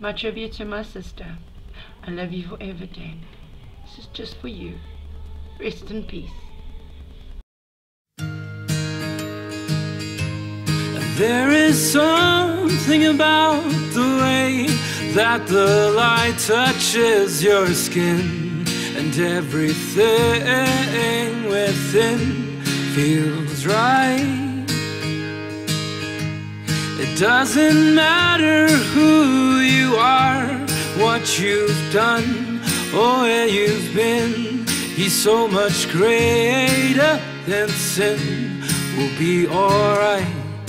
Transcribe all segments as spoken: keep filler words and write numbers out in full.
My tribute to my sister. I love you forever, Dan. This is just for you. Rest in peace. There is something about the way that the light touches your skin, and everything within feels right. It doesn't matter who you are, what you've done, or where you've been. He's so much greater than sin. We'll be alright.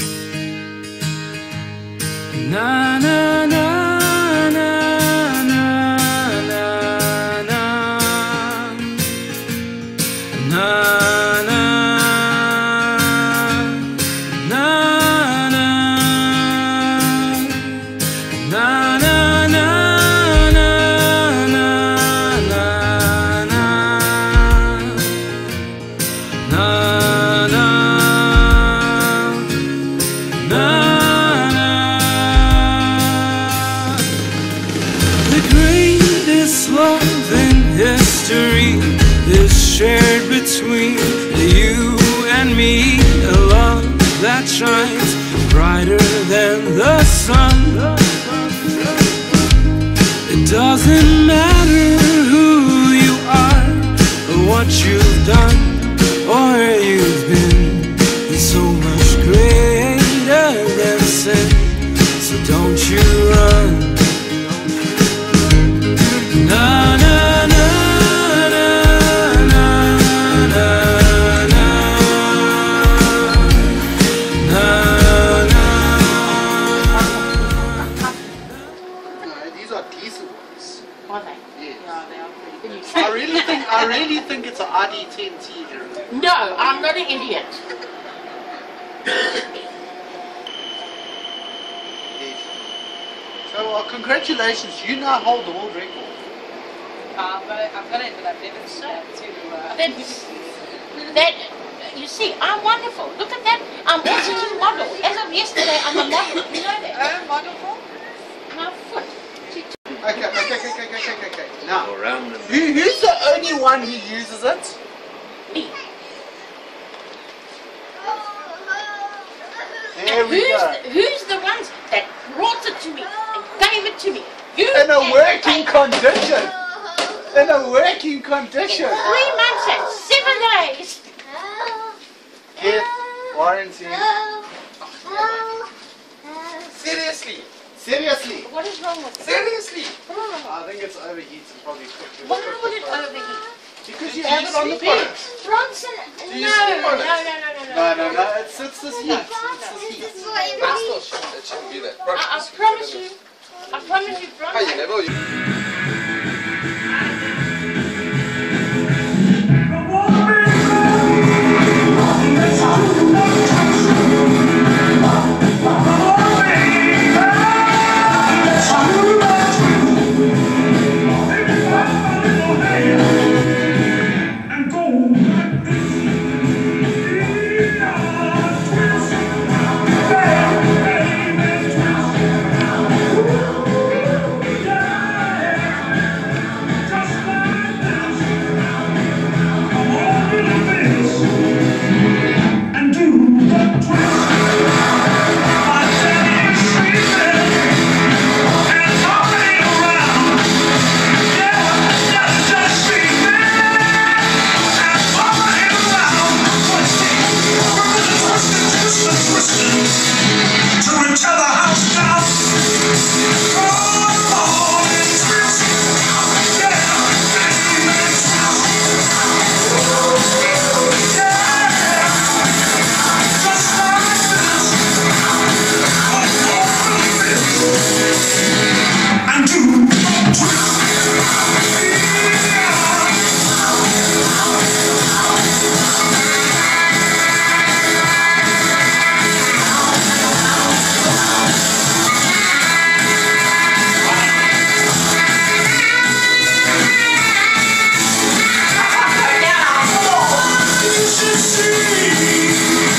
Na na na na na na na na na na history is shared between you and me, a love that shines brighter than the sun. It doesn't matter who you are, or what you've done, or where you've been. He's so much greater than sin, so don't you run. Na na na na na na na na na. These are decent ones. Are they? Yes. Yeah, they are pretty good. I really think I really think it's an R D ten T here. No, I'm not an idiot. Yes. So uh, congratulations, you now hold the world record. Uh, but I've got it, but I've never said to. Uh, That's, that, you see, I'm wonderful. Look at that. I'm also a model. As of yesterday, I'm a model. You know that? uh, model for? My foot. Okay, okay, okay, okay, okay, okay, okay. Now, Go around them. who, who's the only one who uses it? Me. There we who's, go. the, who's the ones that brought it to me and gave it to me? You In a and- working and- condition. In a working condition. Three months and seven days. Keith, warranty. Seriously? Seriously. What is wrong with it? Seriously? I think it's overheated, probably cooked. Why would it overheat? Because you Do have you it on the sleep on bed. it? Bronson, Do you no, sleep no, on no, it? no, no, no. No, no, no, it's, it's this heat. It's this heat. But it still shouldn't, it shouldn't be that. I, I promise you, I promise you, Hi, you Bronson. never. You...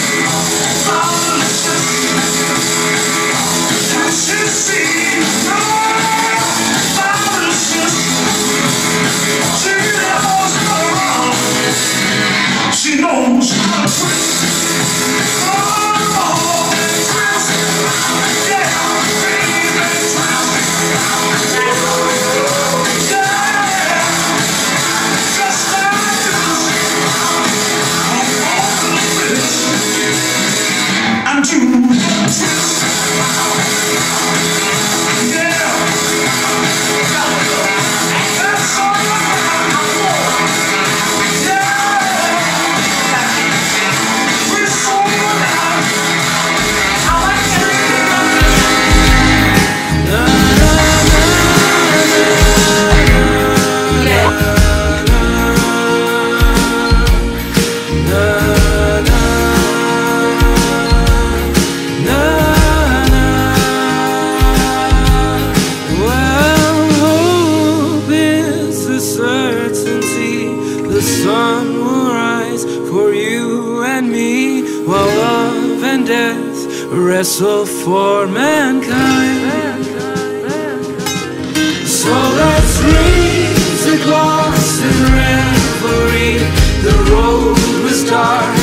See, wrestle for mankind. So let's raise a glass and revelry. The road was dark